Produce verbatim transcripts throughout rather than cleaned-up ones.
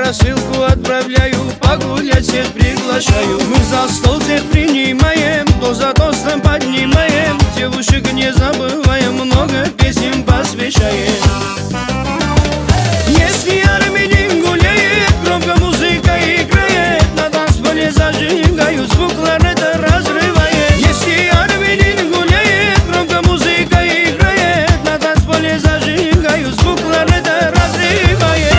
рассылку отправляю, погулять всех приглашаю. Мы за стол всех принимаем, то за тостом поднимаем, девушек не забываем, много песен посвящаем. Если армянин гуляет, громко музыка играет, на танцполе зажигаю, звук кларнета разрывает. Если армянин гуляет, громко музыка играет, на танцполе зажигаю, звук кларнета разрывает.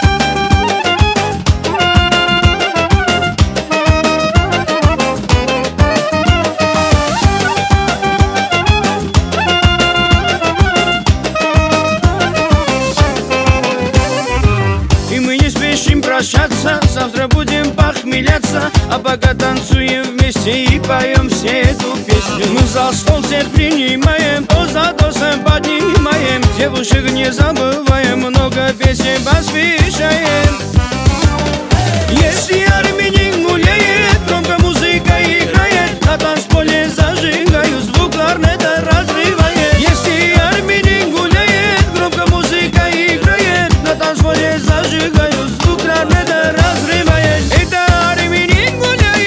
Прощаться, завтра будем похмеляться, а пока танцуем вместе и поем все эту песню. Мы за стол всех принимаем, то за тостом поднимаем, девушек не забываем, много песен посвящаем. Если армянин гуляет, громко музыка играет, на танцполе зажигаю, звук кларнета разрывает. Если армянин гуляет, громко музыка играет, на танцполе зажигаю, звук кларнета разрывает. Это армянин гуляет.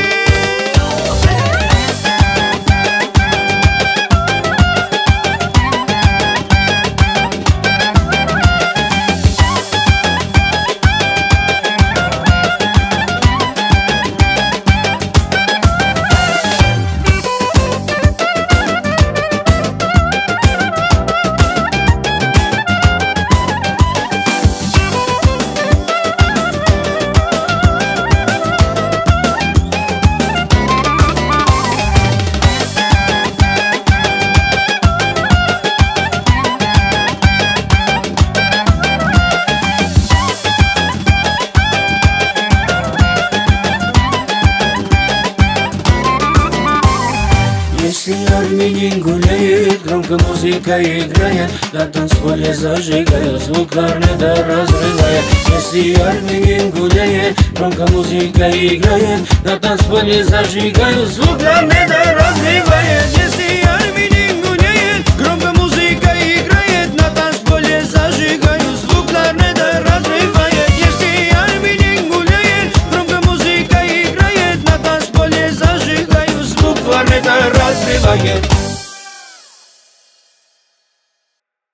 Если армянин гуляет, громко музыка играет, на танцполе зажигает, звук кларнета разрывает. Если армянин гуляет, громко музыка играет, на танцполе зажигает, звук кларнета разрывает. Если армянин